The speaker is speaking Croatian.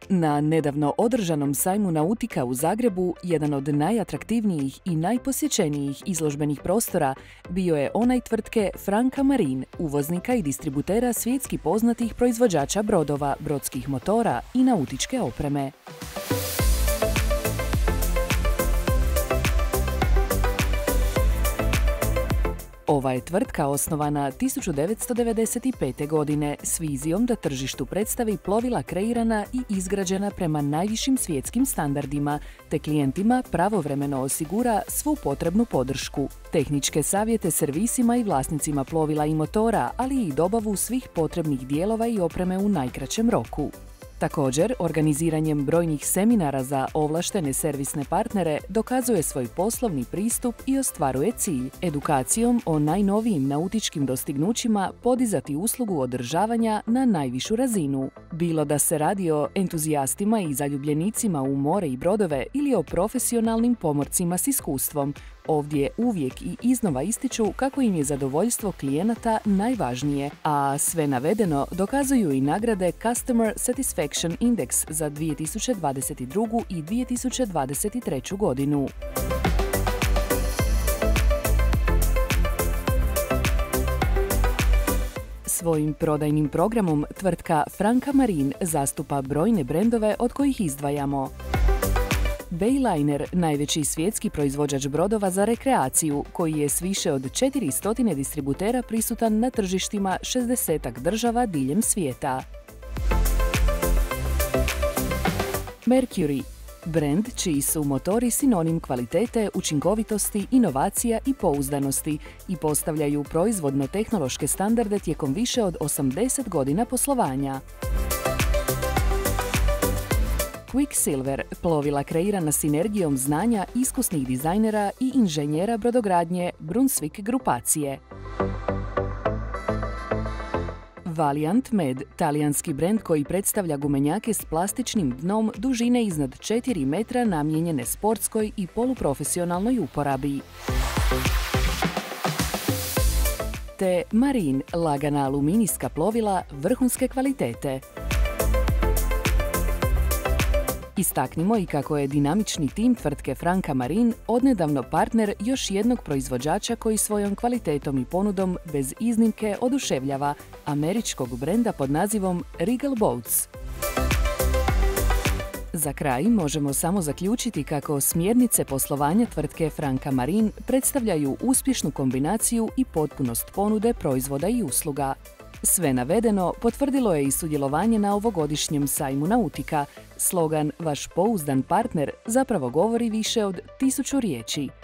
Na nedavno održanom sajmu Nautika u Zagrebu, jedan od najatraktivnijih i najposjećenijih izložbenih prostora bio je onaj tvrtke Franka Marin, uvoznika i distributera svjetski poznatih proizvođača brodova, brodskih motora i nautičke opreme. Ova je tvrtka osnovana 1995. godine s vizijom da tržištu predstavi plovila kreirana i izgrađena prema najvišim svjetskim standardima, te klijentima pravovremeno osigura svu potrebnu podršku, tehničke savjete servisima i vlasnicima plovila i motora, ali i dobavu svih potrebnih dijelova i opreme u najkraćem roku. Također, organiziranjem brojnih seminara za ovlaštene servisne partnere dokazuje svoj poslovni pristup i ostvaruje cilj edukacijom o najnovijim nautičkim dostignućima podizati uslugu održavanja na najvišu razinu. Bilo da se radi o entuzijastima i zaljubljenicima u more i brodove ili o profesionalnim pomorcima s iskustvom, ovdje uvijek i iznova ističu kako im je zadovoljstvo klijenata najvažnije, a sve navedeno dokazuju i nagrade Customer Satisfaction Index za 2022. i 2023. godinu. Svojim prodajnim programom tvrtka Franka Marin zastupa brojne brendove od kojih izdvajamo Bayliner, najveći svjetski proizvođač brodova za rekreaciju, koji je s više od 400 distributera prisutan na tržištima 60 država diljem svijeta. Mercury, brend čiji su motori sinonim kvalitete, učinkovitosti, inovacija i pouzdanosti i postavljaju proizvodno-tehnološke standarde tijekom više od 80 godina poslovanja. Quicksilver, plovila kreirana sinergijom znanja iskusnih dizajnera i inženjera brodogradnje Brunswick grupacije. Valiant Med, talijanski brend koji predstavlja gumenjake s plastičnim dnom dužine iznad 4 metra namijenjene sportskoj i poluprofesionalnoj uporabi. Te Marin, lagana aluminijska plovila vrhunske kvalitete. Istaknimo i kako je dinamični tim tvrtke Franka Marin odnedavno partner još jednog proizvođača koji svojom kvalitetom i ponudom bez iznimke oduševljava, američkog brenda pod nazivom Regal Boats. Za kraj možemo samo zaključiti kako smjernice poslovanja tvrtke Franka Marin predstavljaju uspješnu kombinaciju i potpunost ponude proizvoda i usluga. Sve navedeno potvrdilo je i sudjelovanje na ovogodišnjem sajmu Nautika. Slogan "Vaš pouzdan partner" zapravo govori više od 1000 riječi.